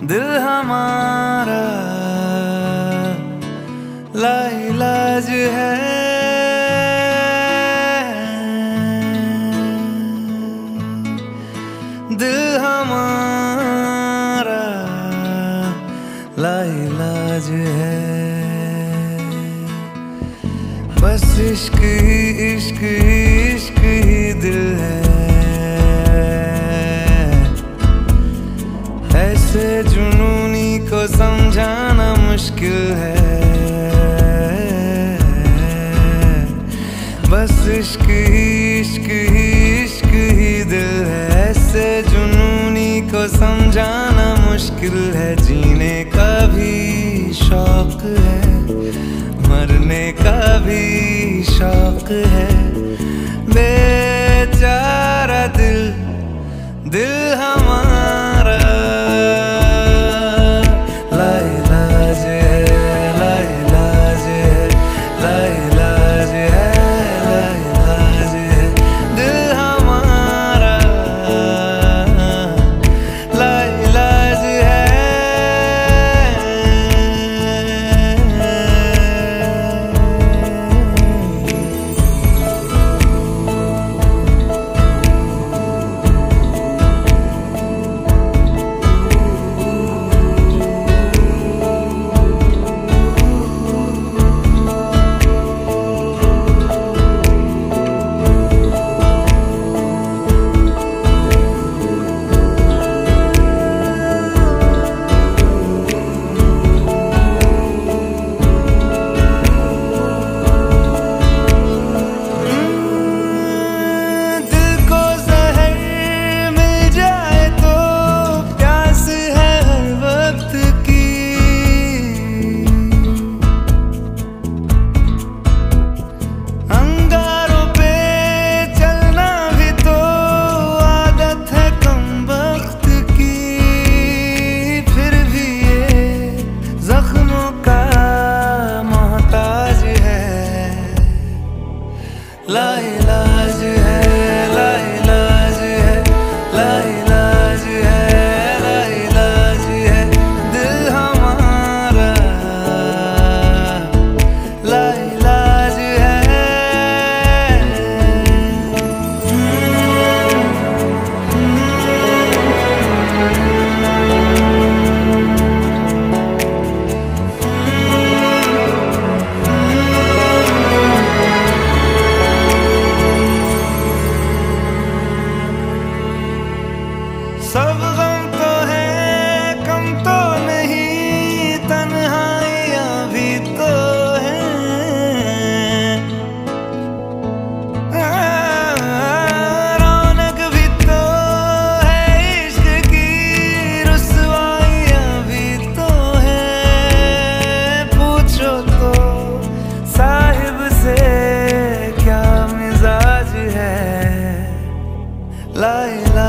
दिल हमारा लाइलाज है। दिल हमारा लाइलाज है। बस इश्क ही इश्क ही इश्क ही दिल है। ऐसे जुनूनी को समझाना मुश्किल है। बस इश्क ही इश्क ही इश्क ही दिल है। ऐसे जुनूनी को समझाना मुश्किल है। जीने का भी शौक है, मरने का भी शौक है। बेचारा दिल, दिल हमारा लाइलाज है, लाइलाज है, लाइलाज है, लाइलाज है। दिल हमारा लाइलाज है। लाइलाज है, लाइलाज है, लाइलाज है, लाइलाज है। दिल हमारा लाइलाज है। सब गम तो है, कम तो नहीं, तन्हाइयाँ भी तो हैं। रौनक भी तो है इश्क की, रुसवाइयाँ भी तो हैं। पूछो तो साहिब से क्या मिजाज है। लाइला